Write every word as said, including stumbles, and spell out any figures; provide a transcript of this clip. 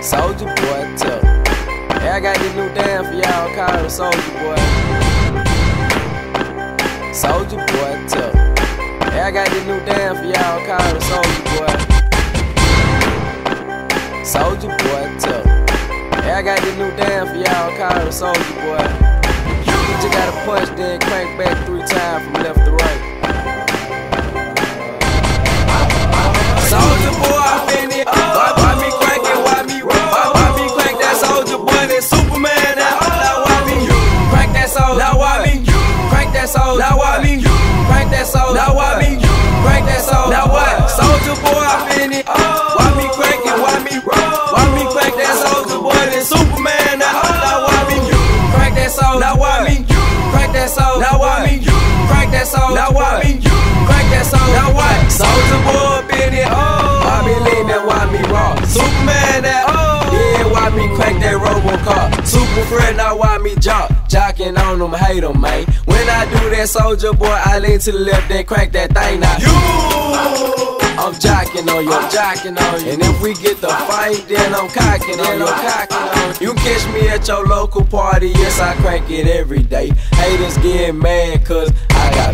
Soulja Boy, tough. Hey, I got this new dance for y'all called the Soulja Boy. Soulja Boy, tough. Hey, I got this new dance for y'all called the Soulja Boy. Soulja Boy, tough. Hey, I got this new dance for y'all called the Soulja Boy. You just gotta punch, then crank back three times from left to right. Soulja Boy, I been it. Why, why me crank it? Why me roll? Why, why me crank that Soulja Boy? That Superman. Now, now why me crank that soul? Now why me crank that soul? Now why me crank that soul? Now why me crank that soul? Now what? Soulja Boy, I been it. Why me crank it? Why me roll? Why me crank that Soulja Boy? That Superman. Now, now why me crank that soul? Now why me crank that soul? Now why me crank that soul? Now why me crank that soul? Now what? Soulja Boy been it. Why me lean that? Why me raw? Superman that. Yeah, why me crank that Robocar? Super friend, now why me jock? Jocking on them, hate them, man. When I do that Soulja Boy, I lean to the left, then crank that thing now. You! I'm jocking on you, I'm jocking on you. And if we get the fight, then I'm cocking on you, I'm cocking on you. You can catch me at your local party, yes, I crank it every day. Haters get mad, cause I got